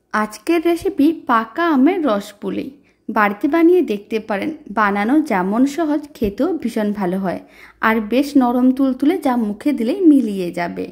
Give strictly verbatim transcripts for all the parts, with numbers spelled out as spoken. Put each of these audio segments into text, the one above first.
আজকের রেসিপি পাকা আমের রসপুলি। বাড়িতে বানিয়ে দেখতে পারেন। বানানো যেমন সহজ, খেতেও ভীষণ ভালো হয় আর বেশ নরম তুলতুলে, যা মুখে দিলেই মিলিয়ে যাবে।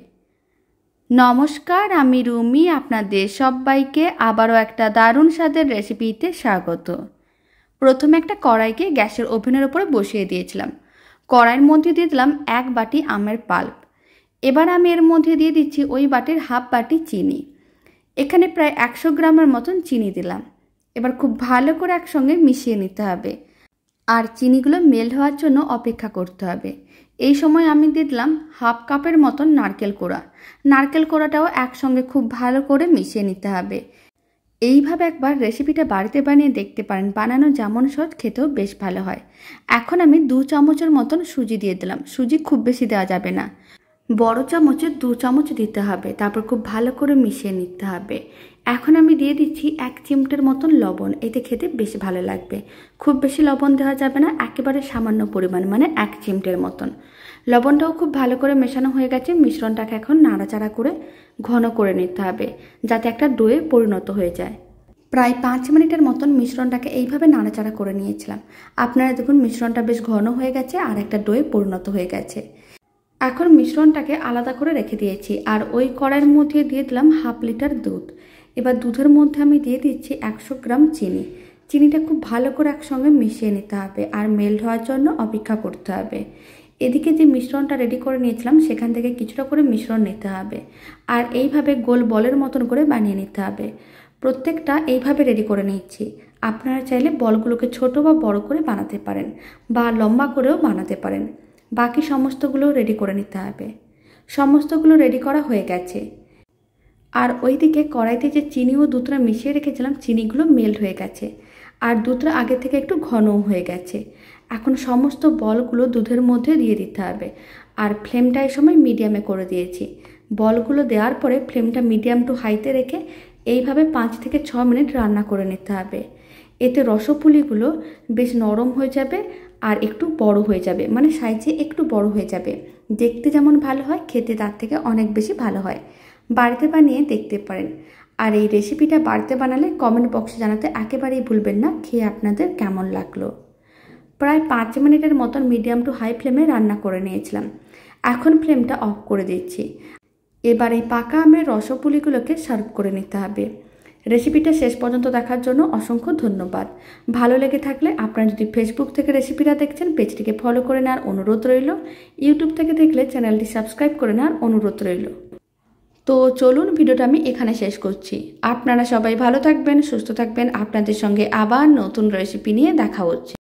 নমস্কার, আমি রুমি। আপনাদের সবাইকে আবারও একটা দারুণ স্বাদের রেসিপিতে স্বাগত। প্রথমে একটা কড়াইকে গ্যাসের ওভেনের উপরে বসিয়ে দিয়েছিলাম। কড়াইয়ের মধ্যে দিয়ে দিলাম এক বাটি আমের পাল্প। এবার আমি এর মধ্যে দিয়ে দিচ্ছি ওই বাটির হাফ বাটি চিনি। এখানে প্রায় একশো গ্রামের মতন চিনি দিলাম। এবার খুব ভালো করে একসঙ্গে মিশিয়ে নিতে হবে আর চিনিগুলো মেল্ট হওয়ার জন্য অপেক্ষা করতে হবে। এই সময় আমি দিয়ে দিলাম হাফ কাপের মতন নারকেল কোড়া। নারকেল কোড়াটাও একসঙ্গে খুব ভালো করে মিশিয়ে নিতে হবে। এইভাবে একবার রেসিপিটা বাড়িতে বানিয়ে দেখতে পারেন। বানানো যেমন সহজ, খেতেও বেশ ভালো হয়। এখন আমি দু চামচের মতন সুজি দিয়ে দিলাম। সুজি খুব বেশি দেওয়া যাবে না, বড় চামচের দু চামচ দিতে হবে। তারপর খুব ভালো করে মিশিয়ে নিতে হবে। এখন আমি দিয়ে দিচ্ছি এক চিমটের মতন লবণ। এতে খেতে বেশ ভালো লাগবে। খুব বেশি লবণ দেওয়া যাবে না, একেবারে সামান্য পরিমাণ, মানে এক চিমটের মতন। লবণটাও খুব ভালো করে মেশানো হয়ে গেছে। মিশ্রণটাকে এখন নাড়াচাড়া করে ঘন করে নিতে হবে, যাতে একটা ডোয়ে পরিণত হয়ে যায়। প্রায় পাঁচ মিনিটের মতন মিশ্রণটাকে এইভাবে নাড়াচাড়া করে নিয়েছিলাম। আপনারা দেখুন মিশ্রণটা বেশ ঘন হয়ে গেছে আর একটা ডোয়ে পরিণত হয়ে গেছে। এখন মিশ্রণটাকে আলাদা করে রেখে দিয়েছি আর ওই কড়াইয়ের মধ্যে দিয়ে দিলাম হাফ লিটার দুধ। এবার দুধের মধ্যে আমি দিয়ে দিচ্ছি একশো গ্রাম চিনি। চিনিটা খুব ভালো করে একসঙ্গে মিশিয়ে নিতে হবে আর মেল্ট হওয়ার জন্য অপেক্ষা করতে হবে। এদিকে যে মিশ্রণটা রেডি করে নিয়েছিলাম সেখান থেকে কিছুটা করে মিশ্রণ নিতে হবে আর এইভাবে গোল বলের মতন করে বানিয়ে নিতে হবে। প্রত্যেকটা এইভাবে রেডি করে নিচ্ছি। আপনারা চাইলে বলগুলোকে ছোট বা বড় করে বানাতে পারেন বা লম্বা করেও বানাতে পারেন। বাকি সমস্তগুলো রেডি করে নিতে হবে। সমস্তগুলো রেডি করা হয়ে গেছে আর ওইদিকে কড়াইতে যে চিনি ও দুধটা মিশিয়ে রেখেছিলাম, চিনিগুলো মেল্ট হয়ে গেছে আর দুধটা আগে থেকে একটু ঘনও হয়ে গেছে। এখন সমস্ত বলগুলো দুধের মধ্যে দিয়ে দিতে হবে আর ফ্লেমটা এই সময় মিডিয়ামে করে দিয়েছি। বলগুলো দেওয়ার পরে ফ্লেমটা মিডিয়াম টু হাইতে রেখে এইভাবে পাঁচ থেকে ছ মিনিট রান্না করে নিতে হবে। এতে রসপুলিগুলো বেশ নরম হয়ে যাবে আর একটু বড় হয়ে যাবে, মানে সাইজে একটু বড় হয়ে যাবে। দেখতে যেমন ভালো হয়, খেতে তার থেকে অনেক বেশি ভালো হয়। বাড়িতে বানিয়ে দেখতে পারেন। আর এই রেসিপিটা বাড়িতে বানালে কমেন্ট বক্সে জানাতে একেবারেই ভুলবেন না খেয়ে আপনাদের কেমন লাগলো। প্রায় পাঁচ মিনিটের মতন মিডিয়াম টু হাই ফ্লেমে রান্না করে নিয়েছিলাম। এখন ফ্লেমটা অফ করে দিচ্ছি। এবার এই পাকা আমের রসপুলিগুলোকে সার্ভ করে নিতে হবে। রেসিপিটা শেষ পর্যন্ত দেখার জন্য অসংখ্য ধন্যবাদ। ভালো লেগে থাকলে আপনারা যদি ফেসবুক থেকে রেসিপিটা দেখছেন, পেজটিকে ফলো করে নেওয়ার অনুরোধ রইল। ইউটিউব থেকে দেখলে চ্যানেলটি সাবস্ক্রাইব করে নেওয়ার অনুরোধ রইল। তো চলুন, ভিডিওটা আমি এখানে শেষ করছি। আপনারা সবাই ভালো থাকবেন, সুস্থ থাকবেন। আপনাদের সঙ্গে আবার নতুন রেসিপি নিয়ে দেখা হচ্ছে।